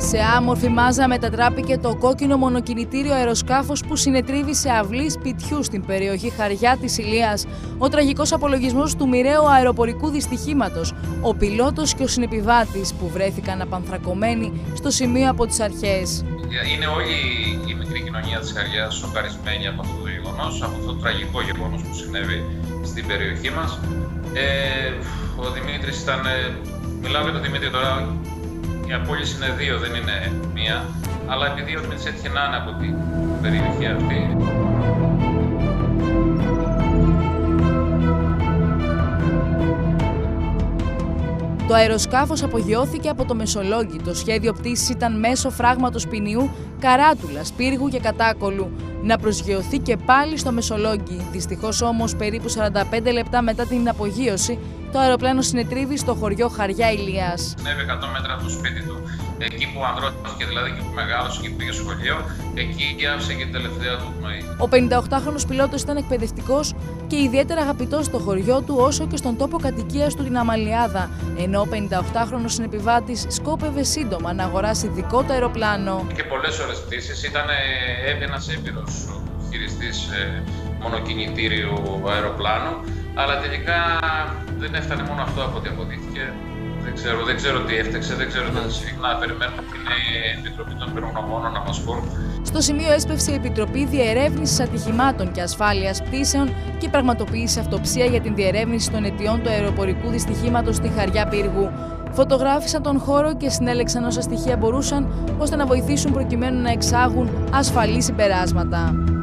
Σε άμορφη μάζα μετατράπηκε το κόκκινο μονοκινητήριο αεροσκάφος που συνετρίβει σε αυλή σπιτιού στην περιοχή Χαριά της Ηλίας. Ο τραγικός απολογισμός του μοιραίου αεροπορικού δυστυχήματος, ο πιλότος και ο συνεπιβάτης που βρέθηκαν απανθρακωμένοι στο σημείο από τις αρχές. Είναι όλη η μικρή κοινωνία της Χαριάς σοκαρισμένη από αυτό το γεγονός, από αυτό το τραγικό γεγονός που συνέβη στην περιοχή μας. Ο Δημήτρης ήταν, μιλάω για τον Δημήτρη τώρα, η απόλυση είναι δύο, δεν είναι μία, αλλά επειδή ο Δημήτρης έτυχε να είναι από την περιοχή αυτή. Το αεροσκάφος απογειώθηκε από το Μεσολόγγι. Το σχέδιο πτήσης ήταν μέσω φράγματος ποινιού, καράτουλας, πύργου και κατάκολου. Να προσγειωθεί και πάλι στο Μεσολόγγι. Δυστυχώς όμως, περίπου 45 λεπτά μετά την απογείωση, το αεροπλάνο συνετρίβει στο χωριό Χαριά Ηλίας. Συνέβη 100 μέτρα από το σπίτι του. Εκεί που ανδρώθηκε, δηλαδή εκεί που μεγάλωσε και πήγε σχολείο, εκεί άφησε και την τελευταία του πνοή. Ο 58χρονος πιλότος ήταν εκπαιδευτικός και ιδιαίτερα αγαπητός στο χωριό του όσο και στον τόπο κατοικίας του την Αμαλιάδα, ενώ ο 58χρονος συνεπιβάτης σκόπευε σύντομα να αγοράσει δικό του αεροπλάνο. Και πολλές ώρες πτήσεις, ήταν ένας έμπειρος χειριστής μονοκινητήριου αεροπλάνου, αλλά τελικά δεν έφτανε μόνο αυτό από ό,τι αποδείχθηκε. Δεν ξέρω τι έφταξε, δεν ξέρω τι θα να περιμένουμε την Επιτροπή των Πυρογνωμόνων να μας πούν. Στο σημείο έσπευσε η Επιτροπή Διερεύνησης Ατυχημάτων και Ασφάλειας Πτήσεων και πραγματοποίησε αυτοψία για την διερεύνηση των αιτιών του αεροπορικού δυστυχήματος στη Χαριά Πύργου. Φωτογράφησαν τον χώρο και συνέλεξαν όσα στοιχεία μπορούσαν ώστε να βοηθήσουν προκειμένου να εξάγουν ασφαλή συμπεράσματα.